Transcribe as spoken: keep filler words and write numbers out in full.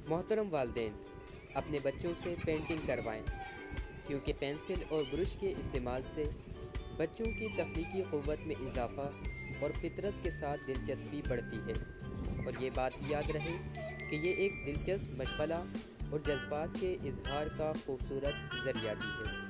मोहतरम वालिदैन, अपने बच्चों से पेंटिंग करवाएं, क्योंकि पेंसिल और ब्रश के इस्तेमाल से बच्चों की तख्लीकी क़ुव्वत में इजाफ़ा और फितरत के साथ दिलचस्पी बढ़ती है। और ये बात याद रहे कि ये एक दिलचस्प मशग़ला और जज्बात के इजहार का खूबसूरत ज़रिया भी है।